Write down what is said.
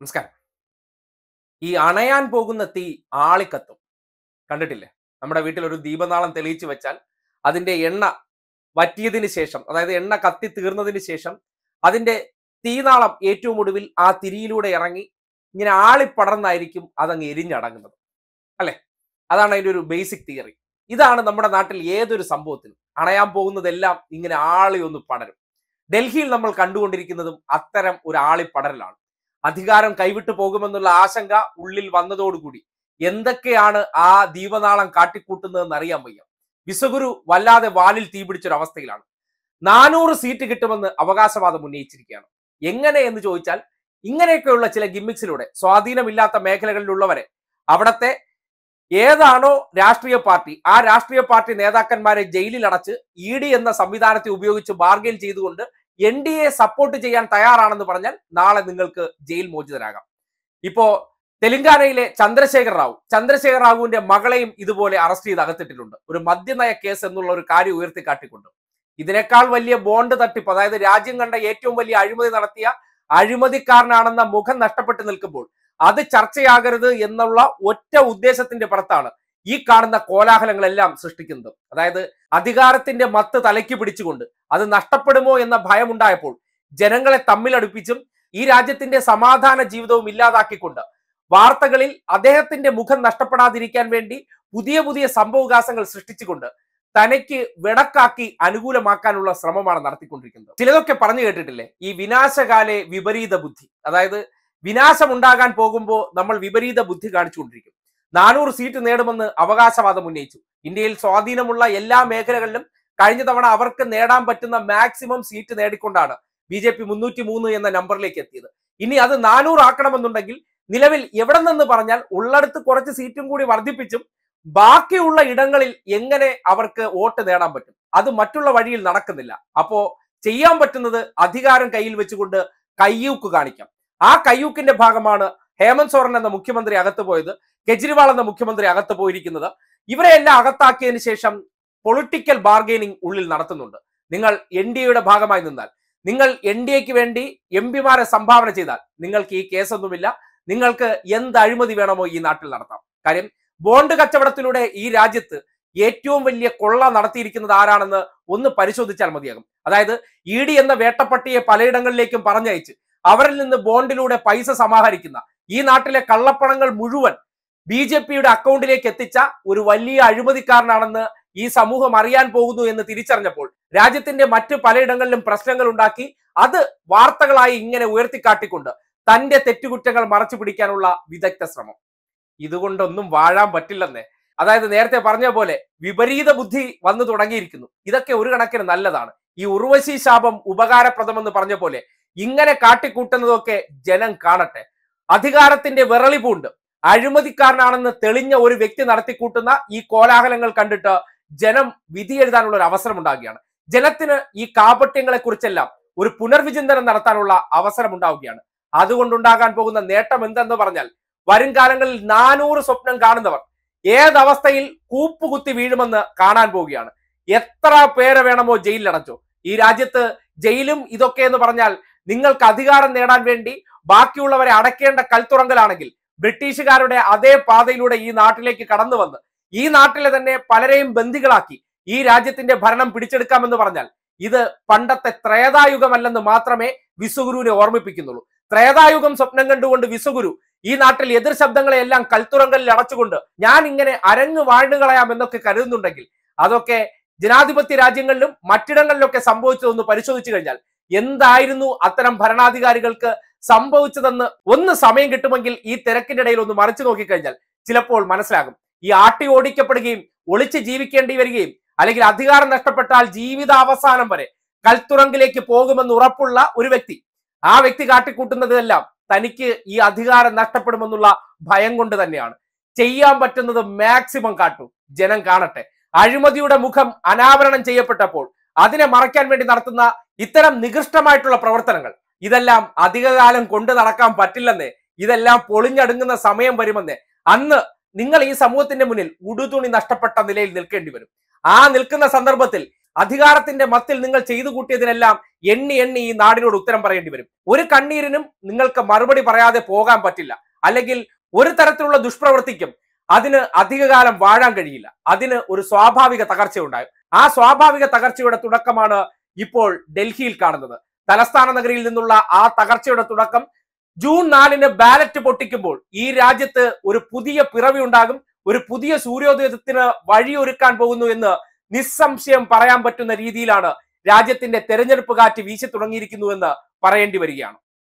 നമസ്കാരം. ഈ അണയാൻ പോകുന്ന തീ ആളിക്കത്തും. കണ്ടിട്ടില്ലേ? നമ്മുടെ വീട്ടിൽ ഒരു ദീപനാളം തെളിയിച്ചു വെച്ചാൽ അതിന്റെ എണ്ണ വറ്റിയതിന് ശേഷം, അതായത് എണ്ണ കത്തി തീർന്നതിന് ശേഷം അതിന്റെ തീനാളം ഏറ്റവും ഒടുവിൽ ആ തിരിയിലൂടെ ഇറങ്ങി ഇങ്ങനെ ആളിപ്പടർന്നായിരിക്കും അതങ്ങ് എരിഞ്ഞടങ്ങുന്നത്, അല്ലെ? അതാണ് അതിന്റെ ഒരു ബേസിക് തിയറി. ഇതാണ് നമ്മുടെ നാട്ടിൽ ഏതൊരു സംഭവത്തിനും അണയാൻ പോകുന്നതെല്ലാം ഇങ്ങനെ ആളി ഒന്ന് പടരും. ഡൽഹിയിൽ നമ്മൾ കണ്ടുകൊണ്ടിരിക്കുന്നതും അത്തരം ഒരു ആളിപ്പടരലാണ്. അധികാരം കൈവിട്ടു പോകുമെന്നുള്ള ആശങ്ക ഉള്ളിൽ വന്നതോടുകൂടി എന്തൊക്കെയാണ് ആ ദീപനാളം കാട്ടിക്കൂട്ടുന്നതെന്ന് അറിയാൻ വയ്യ. വിശ്വഗുരു വല്ലാതെ വാലിൽ തീപിടിച്ചൊരവസ്ഥയിലാണ്. 400 സീറ്റ് കിട്ടുമെന്ന് അവകാശവാദം ഉന്നയിച്ചിരിക്കുകയാണ്. എങ്ങനെ എന്ന് ചോദിച്ചാൽ, ഇങ്ങനെയൊക്കെയുള്ള ചില ഗിമ്മിക്സിലൂടെ സ്വാധീനമില്ലാത്ത മേഖലകളിലുള്ളവരെ, അവിടത്തെ ഏതാണോ രാഷ്ട്രീയ പാർട്ടി, ആ രാഷ്ട്രീയ പാർട്ടി നേതാക്കന്മാരെ ജയിലിൽ അടച്ച് ED എന്ന സംവിധാനത്തെ ഉപയോഗിച്ച് ബാർഗെയിൻ ചെയ്തുകൊണ്ട് NDA സപ്പോർട്ട് ചെയ്യാൻ തയ്യാറാണെന്ന് പറഞ്ഞാൽ നാളെ നിങ്ങൾക്ക് ജയിൽ മോചിതരാകാം. ഇപ്പോ തെലങ്കാനയിലെ ചന്ദ്രശേഖർ റാവുവിന്റെ മകളെയും ഇതുപോലെ അറസ്റ്റ് ചെയ്ത് അകത്തിട്ടിട്ടുണ്ട്, ഒരു മദ്യനയ കേസ് എന്നുള്ള ഒരു കാര്യം ഉയർത്തിക്കാട്ടിക്കൊണ്ട്. ഇതിനേക്കാൾ വലിയ ബോണ്ട് തട്ടിപ്പ്, അതായത് രാജ്യം കണ്ട ഏറ്റവും വലിയ അഴിമതി നടത്തിയ അഴിമതിക്കാരനാണെന്ന മുഖം നഷ്ടപ്പെട്ട് നിൽക്കുമ്പോൾ അത് ചർച്ചയാകരുത് എന്നുള്ള ഒറ്റ ഉദ്ദേശത്തിന്റെ പുറത്താണ് ഈ കാണുന്ന കോലാഹലങ്ങളെല്ലാം സൃഷ്ടിക്കുന്നത്. അതായത് അധികാരത്തിന്റെ മത്ത് തലയ്ക്ക് പിടിച്ചുകൊണ്ട് അത് നഷ്ടപ്പെടുമോ എന്ന ഭയമുണ്ടായപ്പോൾ ജനങ്ങളെ തമ്മിലടുപ്പിച്ചും ഈ രാജ്യത്തിന്റെ സമാധാന ജീവിതവും ഇല്ലാതാക്കിക്കൊണ്ട് വാർത്തകളിൽ അദ്ദേഹത്തിന്റെ മുഖം നഷ്ടപ്പെടാതിരിക്കാൻ വേണ്ടി പുതിയ പുതിയ സംഭവവികാസങ്ങൾ സൃഷ്ടിച്ചുകൊണ്ട് തനിക്ക് വെടക്കാക്കി അനുകൂലമാക്കാനുള്ള ശ്രമമാണ് നടത്തിക്കൊണ്ടിരിക്കുന്നത്. ചിലതൊക്കെ പറഞ്ഞു കേട്ടിട്ടില്ലേ, ഈ വിനാശകാലെ വിപരീത ബുദ്ധി. അതായത് വിനാശം ഉണ്ടാകാൻ പോകുമ്പോൾ നമ്മൾ വിപരീത ബുദ്ധി കാണിച്ചുകൊണ്ടിരിക്കും. 400 സീറ്റ് നേടുമെന്ന് അവകാശവാദം ഉന്നയിച്ചു. ഇന്ത്യയിൽ സ്വാധീനമുള്ള എല്ലാ മേഖലകളിലും കഴിഞ്ഞ തവണ അവർക്ക് നേടാൻ പറ്റുന്ന മാക്സിമം സീറ്റ് നേടിക്കൊണ്ടാണ് BJP 303 എന്ന നമ്പറിലേക്ക് എത്തിയത്. ഇനി അത് 400 ആക്കണമെന്നുണ്ടെങ്കിൽ നിലവിൽ എവിടെ നിന്ന് പറഞ്ഞാൽ ഉള്ളടത്ത് കുറച്ച് സീറ്റും കൂടി വർദ്ധിപ്പിച്ചും ബാക്കിയുള്ള ഇടങ്ങളിൽ എങ്ങനെ അവർക്ക് വോട്ട് നേടാൻ പറ്റും? അത് മറ്റുള്ള വഴിയിൽ നടക്കുന്നില്ല. അപ്പോ ചെയ്യാൻ പറ്റുന്നത് അധികാരം കയ്യിൽ വെച്ചുകൊണ്ട് കയ്യൂക്ക് കാണിക്കാം. ആ കയ്യൂക്കിന്റെ ഭാഗമാണ് ഹേമന്ത് സോറൻ എന്ന മുഖ്യമന്ത്രി അകത്ത് പോയത്, കെജ്രിവാൾ എന്ന മുഖ്യമന്ത്രി അകത്ത് പോയിരിക്കുന്നത്. ഇവരെ എല്ലാം അകത്താക്കിയതിനു ശേഷം പൊളിറ്റിക്കൽ ബാർഗെയിനിങ് ഉള്ളിൽ നടത്തുന്നുണ്ട്. നിങ്ങൾ NDAയുടെ ഭാഗമായി നിന്നാൽ, നിങ്ങൾ NDAക്ക് വേണ്ടി MP മാരെ സംഭാവന ചെയ്താൽ നിങ്ങൾക്ക് ഈ കേസൊന്നുമില്ല, നിങ്ങൾക്ക് എന്ത് അഴിമതി വേണമോ ഈ നാട്ടിൽ നടത്താം. കാര്യം ബോണ്ട് കച്ചവടത്തിലൂടെ ഈ രാജ്യത്ത് ഏറ്റവും വലിയ കൊള്ള നടത്തിയിരിക്കുന്നത് ആരാണെന്ന് ഒന്ന് പരിശോധിച്ചാൽ മതിയാകും. അതായത് ED എന്ന വേട്ടപ്പട്ടിയെ പലയിടങ്ങളിലേക്കും പറഞ്ഞയച്ച് അവരിൽ നിന്ന് ബോണ്ടിലൂടെ പൈസ സമാഹരിക്കുന്ന ഈ നാട്ടിലെ കള്ളപ്പണങ്ങൾ മുഴുവൻ BJPയുടെ അക്കൗണ്ടിലേക്ക് എത്തിച്ച ഒരു വലിയ അഴിമതിക്കാരനാണെന്ന് ഈ സമൂഹം അറിയാൻ പോകുന്നു എന്ന് തിരിച്ചറിഞ്ഞപ്പോൾ രാജ്യത്തിന്റെ മറ്റു പലയിടങ്ങളിലും പ്രശ്നങ്ങൾ ഉണ്ടാക്കി അത് വാർത്തകളായി ഇങ്ങനെ ഉയർത്തിക്കാട്ടിക്കൊണ്ട് തന്റെ തെറ്റുകുറ്റങ്ങൾ മറച്ചു പിടിക്കാനുള്ള വിദഗ്ധ ശ്രമം. ഇതുകൊണ്ടൊന്നും വാഴാൻ പറ്റില്ലെന്നേ. അതായത് നേരത്തെ പറഞ്ഞ പോലെ വിപരീത ബുദ്ധി വന്നു തുടങ്ങിയിരിക്കുന്നു. ഇതൊക്കെ ഒരു കണക്കിന് നല്ലതാണ്. ഈ ഉർവശി ശാപം ഉപകാരപ്രദമെന്ന് പറഞ്ഞ പോലെ ഇങ്ങനെ കാട്ടിക്കൂട്ടുന്നതൊക്കെ ജനം കാണട്ടെ. അധികാരത്തിന്റെ വിറളിപൂണ്ട് അഴിമതിക്കാരനാണെന്ന് തെളിഞ്ഞ ഒരു വ്യക്തി നടത്തിക്കൂട്ടുന്ന ഈ കോലാഹലങ്ങൾ കണ്ടിട്ട് ജനം വിധി എഴുതാനുള്ള ഒരു അവസരം ഉണ്ടാവുകയാണ്. ജനത്തിന് ഈ കാപട്യങ്ങളെ കുറിച്ചെല്ലാം ഒരു പുനർവിചിന്തനം നടത്താനുള്ള അവസരം ഉണ്ടാവുകയാണ്. അതുകൊണ്ടുണ്ടാകാൻ പോകുന്ന നേട്ടം എന്തെന്ന് പറഞ്ഞാൽ, വരും കാലങ്ങളിൽ 400 സ്വപ്നം കാണുന്നവർ ഏതവസ്ഥയിൽ കൂപ്പുകുത്തി വീഴുമെന്ന് കാണാൻ പോവുകയാണ്. എത്ര പേരെ വേണമോ ജയിലിലടച്ചോ. ഈ രാജ്യത്ത് ജയിലും ഇതൊക്കെ എന്ന് പറഞ്ഞാൽ നിങ്ങൾക്ക് അധികാരം നേടാൻ വേണ്ടി ബാക്കിയുള്ളവരെ അടയ്ക്കേണ്ട കൽത്തുറങ്കലാണെങ്കിൽ ബ്രിട്ടീഷുകാരുടെ അതേ പാതയിലൂടെ ഈ നാട്ടിലേക്ക് കടന്നു വന്ന് ഈ നാട്ടിലെ തന്നെ പലരെയും ബന്ദികളാക്കി ഈ രാജ്യത്തിന്റെ ഭരണം പിടിച്ചെടുക്കാമെന്ന് പറഞ്ഞാൽ ഇത് പണ്ടത്തെ ത്രേതായുഗമല്ലെന്ന് മാത്രമേ വിശ്വഗുരുവിനെ ഓർമ്മിപ്പിക്കുന്നുള്ളൂ. ത്രേതായുഗം സ്വപ്നം കണ്ടുകൊണ്ട് വിശ്വഗുരു ഈ നാട്ടിൽ എതിർ ശബ്ദങ്ങളെല്ലാം കൽത്തുറങ്കലിൽ അടച്ചുകൊണ്ട് ഞാൻ ഇങ്ങനെ അരങ്ങ് വാഴ്ന്നു കളയാം എന്നൊക്കെ കരുതുന്നുണ്ടെങ്കിൽ അതൊക്കെ ജനാധിപത്യ രാജ്യങ്ങളിലും മറ്റിടങ്ങളിലൊക്കെ സംഭവിച്ചതൊന്ന് പരിശോധിച്ചു കഴിഞ്ഞാൽ എന്തായിരുന്നു അത്തരം ഭരണാധികാരികൾക്ക് സംഭവിച്ചതെന്ന് ഒന്ന് സമയം കിട്ടുമെങ്കിൽ ഈ തിരക്കിന്റെ ഇടയിൽ ഒന്ന് മറിച്ചു നോക്കിക്കഴിഞ്ഞാൽ ചിലപ്പോൾ മനസ്സിലാകും. ഈ ആട്ടി ഓടിക്കപ്പെടുകയും ഒളിച്ച് ജീവിക്കേണ്ടി വരികയും അല്ലെങ്കിൽ അധികാരം നഷ്ടപ്പെട്ടാൽ ജീവിതാവസാനം വരെ കൽത്തുറങ്കിലേക്ക് പോകുമെന്ന് ഉറപ്പുള്ള ഒരു വ്യക്തി, ആ വ്യക്തി കാട്ടിക്കൂട്ടുന്നതെല്ലാം തനിക്ക് ഈ അധികാരം നഷ്ടപ്പെടുമെന്നുള്ള ഭയം കൊണ്ട് തന്നെയാണ്. ചെയ്യാൻ പറ്റുന്നത് മാക്സിമം കാട്ടൂ, ജനം കാണട്ടെ. അഴിമതിയുടെ മുഖം അനാവരണം ചെയ്യപ്പെട്ടപ്പോൾ അതിനെ മറയ്ക്കാൻ വേണ്ടി നടത്തുന്ന ഇത്തരം നികൃഷ്ടമായിട്ടുള്ള പ്രവർത്തനങ്ങൾ ഇതെല്ലാം അധികകാലം കൊണ്ട് നടക്കാൻ പറ്റില്ലെന്നേ. ഇതെല്ലാം പൊളിഞ്ഞടുങ്ങുന്ന സമയം വരുമെന്നേ. അന്ന് നിങ്ങൾ ഈ സമൂഹത്തിന്റെ മുന്നിൽ ഉടുതുണി നഷ്ടപ്പെട്ട നിലയിൽ നിൽക്കേണ്ടി വരും. ആ നിൽക്കുന്ന സന്ദർഭത്തിൽ അധികാരത്തിന്റെ മത്തിൽ നിങ്ങൾ ചെയ്തു കൂട്ടിയതിനെല്ലാം എണ്ണി എണ്ണി ഈ നാടിനോട് ഉത്തരം പറയേണ്ടി വരും. ഒരു കണ്ണീരിനും നിങ്ങൾക്ക് മറുപടി പറയാതെ പോകാൻ പറ്റില്ല. അല്ലെങ്കിൽ ഒരു തരത്തിലുള്ള ദുഷ്പ്രവൃത്തിക്കും അതിന് അധികകാലം വാഴാൻ കഴിയില്ല. അതിന് ഒരു സ്വാഭാവിക തകർച്ച ഉണ്ടാകും. ആ സ്വാഭാവിക തകർച്ചയുടെ തുടക്കമാണ് ഇപ്പോൾ ഡൽഹിയിൽ കാണുന്നത്. തലസ്ഥാന നഗരിയിൽ നിന്നുള്ള ആ തകർച്ചയുടെ തുടക്കം ജൂൺ 4-ന് ബാലറ്റ് പൊട്ടിക്കുമ്പോൾ ഈ രാജ്യത്ത് ഒരു പുതിയ പിറവി ഉണ്ടാകും, ഒരു പുതിയ സൂര്യോദയത്തിന് വഴിയൊരുക്കാൻ പോകുന്നു എന്ന് നിസ്സംശയം പറയാൻ പറ്റുന്ന രീതിയിലാണ് രാജ്യത്തിന്റെ തെരഞ്ഞെടുപ്പ് കാറ്റ് വീശി തുടങ്ങിയിരിക്കുന്നു എന്ന് പറയേണ്ടി വരികയാണ്.